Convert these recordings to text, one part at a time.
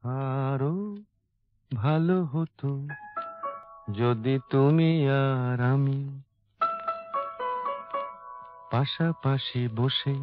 আরো ভালো হতো যদি তুমি আর আমি পাশাপাশি বসে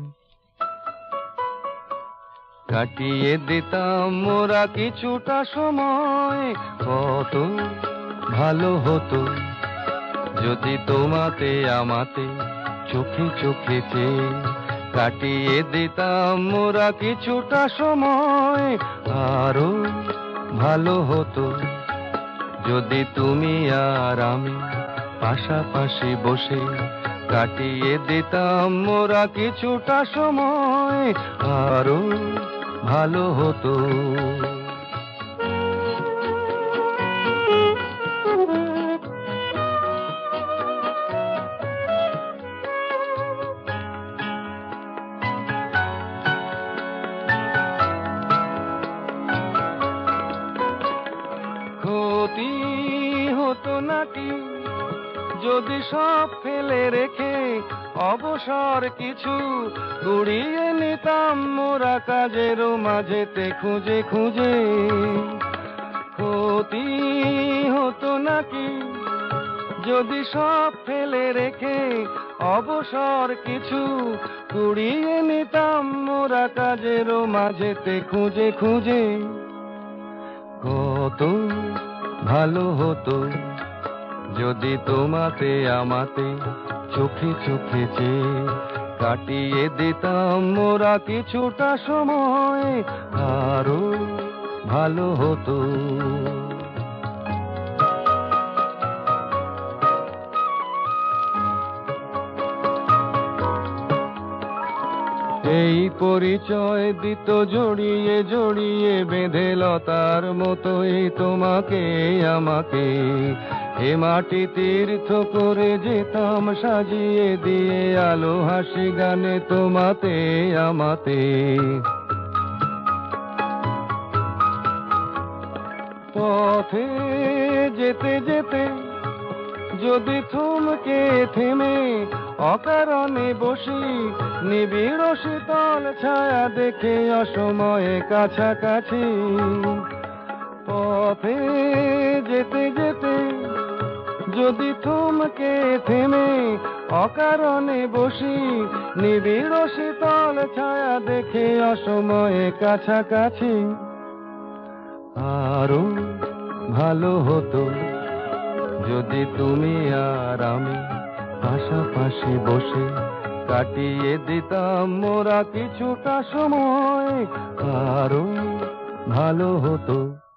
কাটিয়ে দিতাম মোরা কিছুটা সময়। কত ভালো হতো যদি তোমাতে আমাতে চোখে চোখে চেয়ে কাটিয়ে দিতাম মোরা কিছুটা সময়। আরো ভালো হতো যদি তুমি আর আমি পাশাপাশি বসে কাটিয়ে দিতাম মোরা কিছুটা সময়। আরো ভালো হতো। ক্ষতি হতো নাকি যদি সব ফেলে রেখে অবসর কিছু কুড়িয়ে নিতাম মোরা কাজেরও মাঝেতে খুঁজে খুঁজে। ক্ষতি হতো নাকি যদি সব ফেলে রেখে অবসর কিছু কুড়িয়ে নিতাম মোরা কাজেরও মাঝেতে খুঁজে খুঁজে। কত ভালো হতো যদি তোমাতে আমাতে চোখে চোখে চেয়ে কাটিয়ে দিতাম মোরা কিছুটা সময়। আরো ভালো হতো। এই পরিচয় দিত জড়িয়ে জড়িয়ে বেঁধে লতার মতোই তোমাকে আমাকে। এ মাটি তীর্থ করে যেতাম সাজিয়ে দিয়ে আলো হাসি গানে তোমাতে আমাতে। পথে যেতে যেতে যদি থমকে থেমে অকারণে বসি নিবিড় শীতল ছায়া দেখে অসময়ে কাছাকাছি। পথে যেতে যেতে যদি থমকে থেমে অকারণে বসি নিবিড় শীতল ছায়া দেখে অসময়ে কাছাকাছি। আরো ভালো হতো যদি তুমি আর আমি পাশাপাশি বসে কাটিয়ে দিতাম মোরা কিছুটা সময়। আরো ভালো হতো।